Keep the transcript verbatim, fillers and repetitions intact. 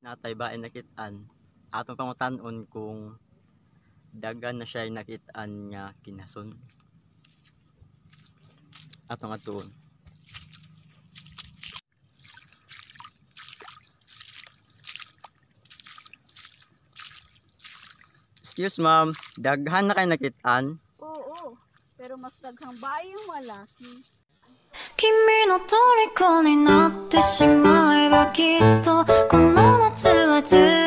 natay ba ay nakitaan atong pangutan-on kung dagan na siya ay nakitaan nga kinason atong atuon. Excuse ma'am, daghan na kayo nakitaan? Oo, pero mas daghang bahay yung malaki. 君の虜になってしまえばきっとこの夏は充